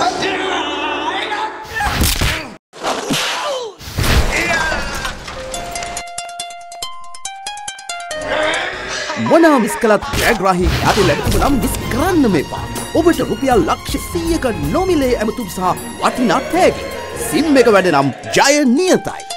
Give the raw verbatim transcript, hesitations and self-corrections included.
මොනවා මිස් කළත් ජයග්‍රාහී යාතු ලැබුම නම් මිස් කරන්න මේපා. ඔබට රුපියල් ලක්ෂ සීයක නොමිලේ ඇමතුම් සහ වටිනා තෑගි. සිම් එක වැඩ නම් ජය නියතයි.